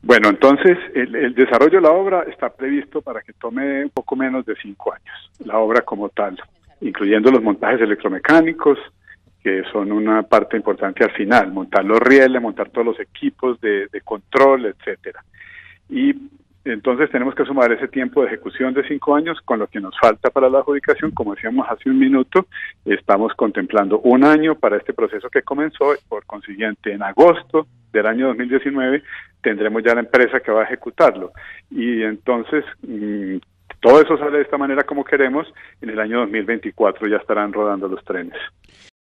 Bueno, entonces el desarrollo de la obra está previsto para que tome un poco menos de 5 años, la obra como tal, incluyendo los montajes electromecánicos, que son una parte importante al final, montar los rieles, montar todos los equipos de control, etcétera. Y entonces tenemos que sumar ese tiempo de ejecución de 5 años con lo que nos falta para la adjudicación. Como decíamos hace un minuto, estamos contemplando 1 año para este proceso que comenzó, y por consiguiente en agosto del año 2019 tendremos ya la empresa que va a ejecutarlo. Y entonces todo eso sale de esta manera como queremos. En el año 2024 ya estarán rodando los trenes.